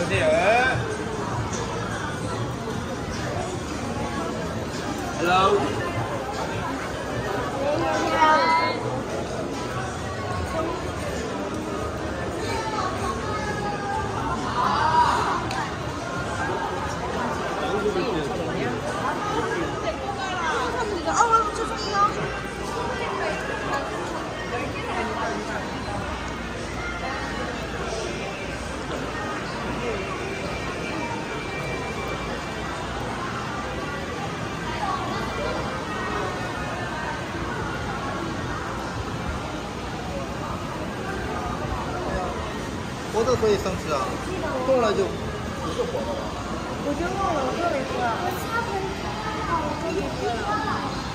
안녕하세요. Hello. 죄송해요. 活的可以生吃啊，冻了就不是活的了。 我就忘了，我做了一个。我差不多，我可以喝了。